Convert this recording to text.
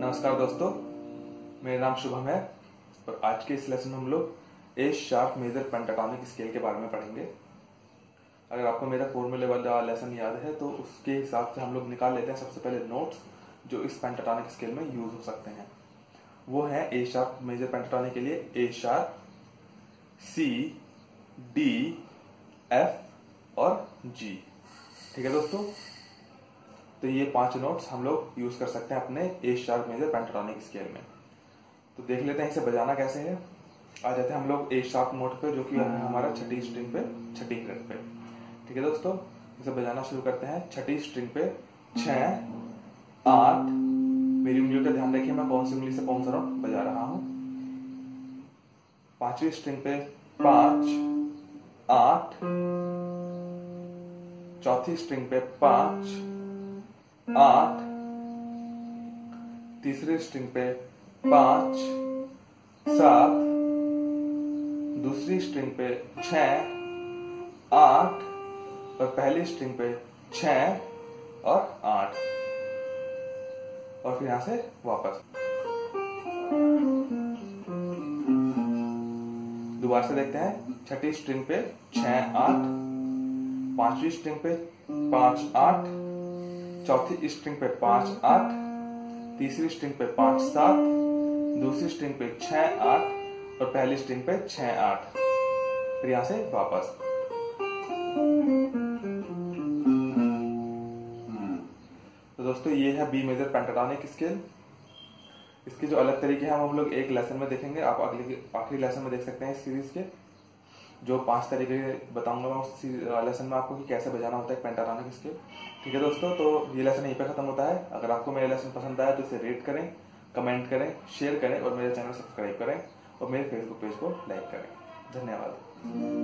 नमस्कार दोस्तों, मेरा नाम शुभम है और आज के इस लेसन में हम लोग A sharp major pentatonic scale के बारे में पढ़ेंगे। अगर आपको मेरा फॉर्मूले वाला लेसन याद है तो उसके हिसाब से हम लोग निकाल लेते हैं सबसे पहले नोट्स जो इस पेंटाटोनिक स्केल में यूज हो सकते हैं। वो है ए शार्प मेजर पेंटाटोनिक के लिए A sharp, C, D, F और जी। ठीक है दोस्तों, तो ये 5 नोट्स हम लोग यूज कर सकते हैं अपने A sharp major pentatonic scale में। तो देख लेते हैं इसे बजाना कैसे है। आ जाते हैं हम लोग ए शार्प नोट पे, जो कि है हमारा छठी स्ट्रिंग पे, छठी फ्रेट पे। ठीक है दोस्तों, इसे बजाना शुरू करते हैं। छठी स्ट्रिंग पे 6, 8, मेरी उंगलियों का ध्यान रखिए मैं कौन सी उंगली से कौन सा नोट बजा रहा हूं। 5वीं स्ट्रिंग पे 5, 8, 4थी स्ट्रिंग पे 5, 8, तीसरी स्ट्रिंग पे 5, 7, दूसरी स्ट्रिंग पे 6, 8 और पहली स्ट्रिंग पे 6 और 8 और फिर यहां से वापस। दोबारा से देखते हैं। छठी स्ट्रिंग पे 6, 8, 5वीं स्ट्रिंग पे 5, 8, चौथी स्ट्रिंग पे 5, 8, तीसरी स्ट्रिंग पे 5, 7, दूसरी स्ट्रिंग पे 6, 8 और पहली स्ट्रिंग पे 6, 8 फिर यहां से वापस। तो दोस्तों ये है बी मेजर पेंटाटोनिक स्केल। इसके जो अलग तरीके हैं हम लोग एक लेसन में देखेंगे। आप आखिरी लेसन में देख सकते हैं इस सीरीज के जो 5 तरीके बताऊंगा मैं उस लेसन में आपको कि कैसे बजाना होता है पेंटाटोनिक स्केल। ठीक है दोस्तों, तो ये लेसन यहीं पे खत्म होता है। अगर आपको मेरा लेसन पसंद आया तो इसे रेट करें, कमेंट करें, शेयर करें और मेरे चैनल सब्सक्राइब करें और मेरे फेसबुक पेज को लाइक करें। धन्यवाद।